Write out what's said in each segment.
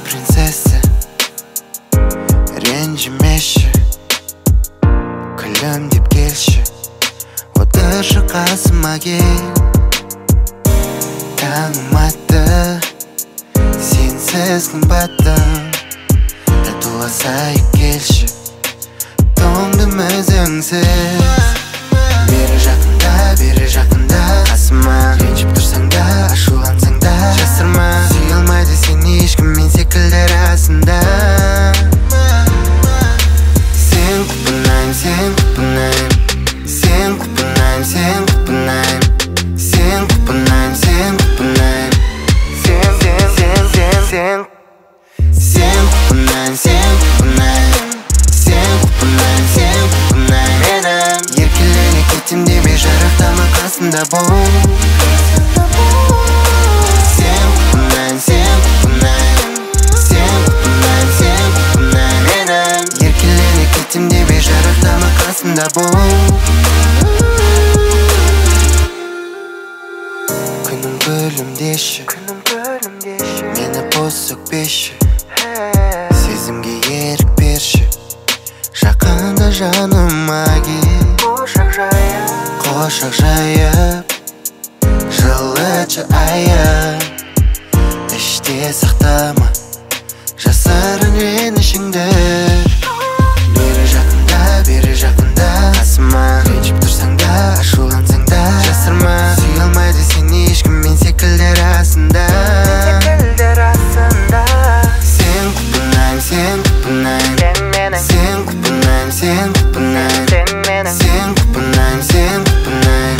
принцесса, ренжімеші, күлім деп келші, отыршы қасыма кел. Танымады сенсіз қымбаттым, татуласайық келші, тоңдым өзіңсіз. Бері жақында қасыма, ренжіп тұрсаң да, ашулансаң да жасырма. Сүйе алмайды сені ешкім мен секілді расында. Сен құпынайым, сен құпынайым, сен құпынайым, сен құпынайым, сен құпынайым, сен құпынайым, сен құпынайым, сен құпынайым, сен құпынайым, сен құпынайым. Менің еркелене кетем деме, жарықтама қасында бол. Сен құпынайым, сен құпынайым, сен құпынайым, сен құпынайым. Менің еркелене кетем деме, жарықтама қасында бол. Күнім күлімдеші, мені бос өкпеші, сезімге ерік берші, жақында жаныма кел. Қошақ жайып, жылытшы айып, іште сақтама жасырын ренішіңді. Бері жақында қасыма, ренжіп тұрсаң да, ашулансаң да жасырма. Сүйе алмайды сені ешкім мен секілді расында. Сен құпынайым, сен құпынайым, сен құпынайым, сен құпынайым, сен құпынайым, сен құпынайым,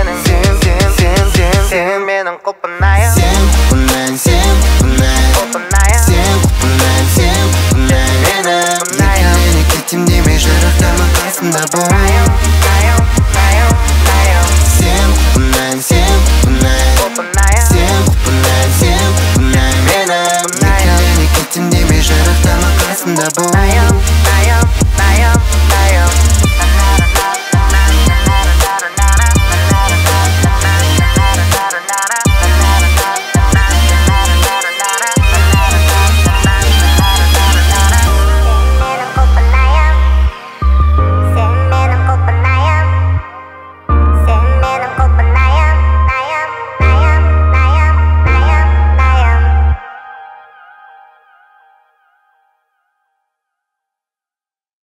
сен менің құпынайым. Сен құпынайым, сен құпынайым, сен құпынайым, сен құпынайым. Менің еркелене кетем деме, жарықтама қасында бол. Сен құпынайым, сен құпынайым, сен құпынайым, сен құпынайым. Менің еркелене кетем деме, жарықтама қасында бол.